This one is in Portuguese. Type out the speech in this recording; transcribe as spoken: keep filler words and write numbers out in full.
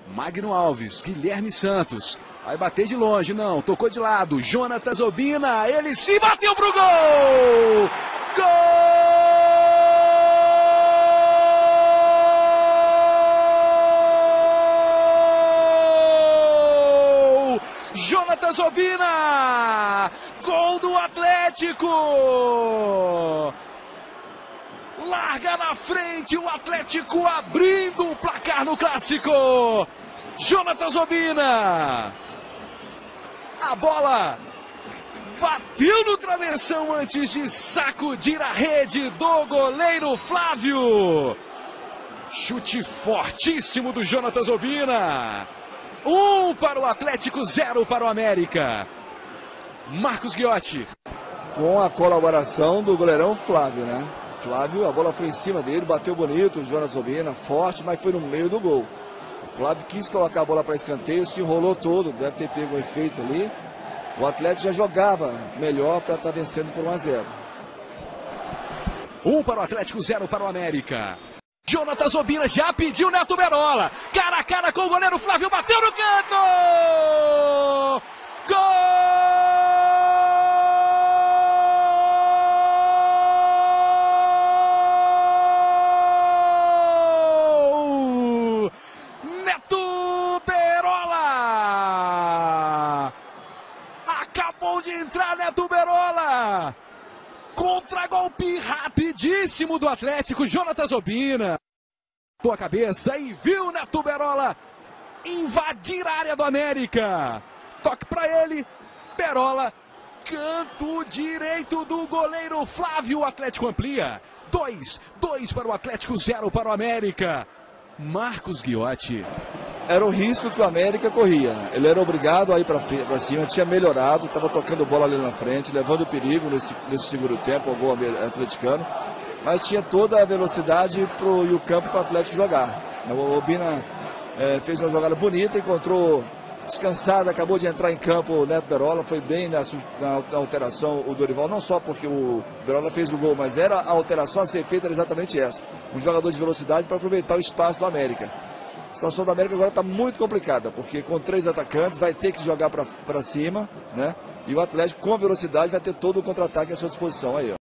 Magno Alves, Guilherme Santos. Vai bater de longe, não, tocou de lado. Jonatas Obina, ele se bateu pro gol! Gol! Jonatas Obina! Gol do Atlético! Larga na frente o Atlético abrindo o placar no clássico. Jonatas Obina. A bola bateu no travessão antes de sacudir a rede do goleiro Flávio. Chute fortíssimo do Jonatas Obina. Um para o Atlético, zero para o América. Marcos Ghiotti. Com a colaboração do goleirão Flávio, né? Flávio, a bola foi em cima dele, bateu bonito, o Jonatas Obina, forte, mas foi no meio do gol. O Flávio quis colocar a bola para escanteio, se enrolou todo, deve ter pego um efeito ali. O Atlético já jogava melhor para estar vencendo por um a zero. Um para o Atlético, zero para o América. Jonatas Obina já pediu Neto Berola. Cara a cara com o goleiro Flávio, bateu no canto! Gol! Acabou de entrar Neto Berola. Contra-golpe rapidíssimo do Atlético. Jonatas Obina botou a cabeça e viu Neto Berola invadir a área do América. Toque para ele. Berola, canto direito do goleiro Flávio. O Atlético amplia. Dois, dois para o Atlético, zero para o América. Marcos Ghiotti. Era o risco que o América corria. Ele era obrigado a ir para cima, tinha melhorado, estava tocando bola ali na frente, levando perigo nesse, nesse segundo tempo ao gol atleticano, mas tinha toda a velocidade pro, e o campo para o Atlético jogar. O Obina é, fez uma jogada bonita, encontrou descansado, acabou de entrar em campo o Neto Berola, foi bem na, na, na alteração o Dorival, não só porque o Berola fez o gol, mas era a alteração a ser feita era exatamente essa. Um jogador de velocidade para aproveitar o espaço do América. A situação da América agora está muito complicada, porque com três atacantes vai ter que jogar para cima, né? E o Atlético com velocidade vai ter todo o contra-ataque à sua disposição aí, ó.